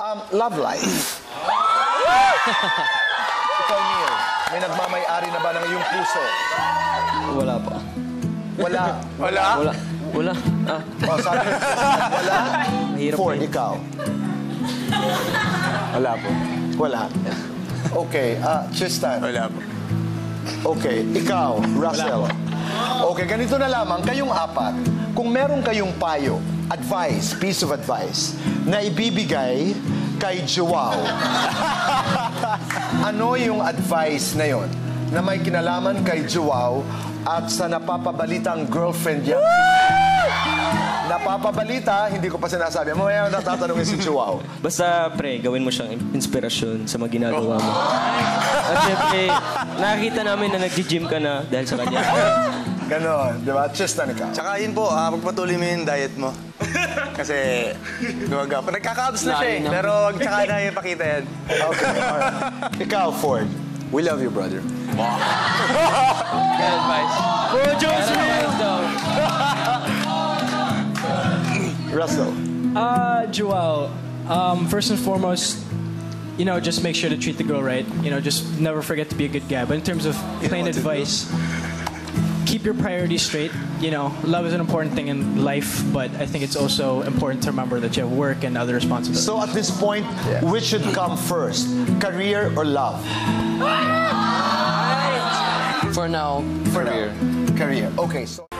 Love life. Ikaw, Neil, may nagmamay-ari na ba ng iyong puso? Wala po. Wala. Wala? Wala. Oh, sabi, wala? Mahirap Ford, eh. ikaw. Wala po. Wala. Okay, Tristan. Wala po. Okay, ikaw, Russell. Okay, ganito na lamang, kayong apat, kung meron kayong payo, advice, piece of advice, na ibibigay kay Joao, ano yung advice na yon na may kinalaman kay Joao at sa napapabalitang girlfriend niya? Napapabalita, hindi ko pa sinasabi. Mamaya natatanungin si Joao. Basta, pre, gawin mo siyang inspirasyon sa mga ginagawa mo. At syempre, nakikita namin na nag-gym ka na dahil sa kanya. Ganon, di ba? Tristan, ikaw. Tsaka yun po, pagpatuloy mo yung diet mo. Kasi, gumagapa. Nagkaka-abs na siya eh. Pero wag tsaka na ipakita yan. Okay, alright. Ikaw, Ford. We love you, brother. Good advice. Bro, Joseph! Russell. Joao, first and foremost, just make sure to treat the girl right. Just never forget to be a good guy. But in terms of plain advice, keep your priorities straight. Love is an important thing in life, but I think it's also important to remember that you have work and other responsibilities. So at this point, which should come first? Career or love? For now, For now. Career. Okay, so...